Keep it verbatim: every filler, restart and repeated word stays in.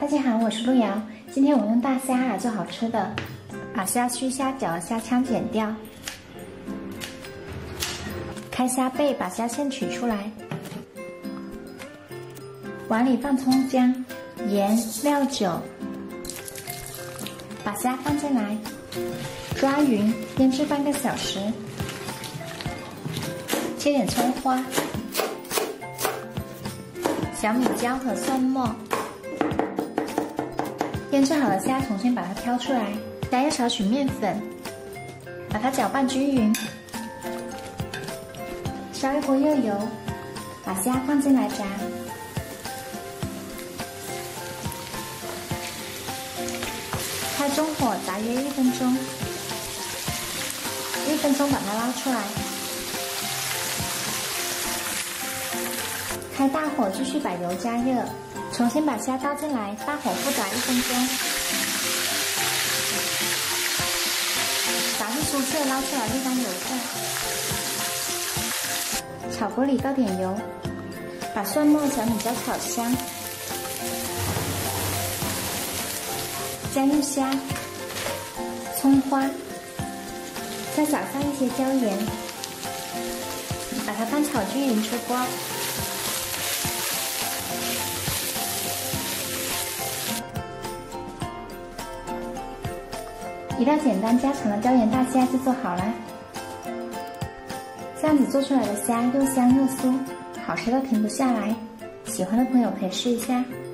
家好，我是路遥。今天我们用大虾来做好吃的，把虾须、虾脚、虾腔剪掉，开虾背，把虾线取出来。碗里放葱姜、盐、料酒，把虾放进来，抓匀，腌制半个小时。切点葱花、小米椒和蒜末。腌制好的虾，重新把它挑出来，加一少许面粉，把它搅拌均匀。烧一锅热油，把虾放进来炸。开中火炸约一分钟，一分钟把它捞出来。开大火继续把油加热，重新把虾倒进来，大火复炸一分钟。炸至酥脆，捞出来沥干油分。炒锅里倒点油，把蒜末、小米椒炒香，加入虾、葱花，再撒上一些椒盐，把它翻炒均匀出锅。一道简单家常的椒盐大虾就做好了。这样子做出来的虾又香又酥，好吃到停不下来。喜欢的朋友可以试一下。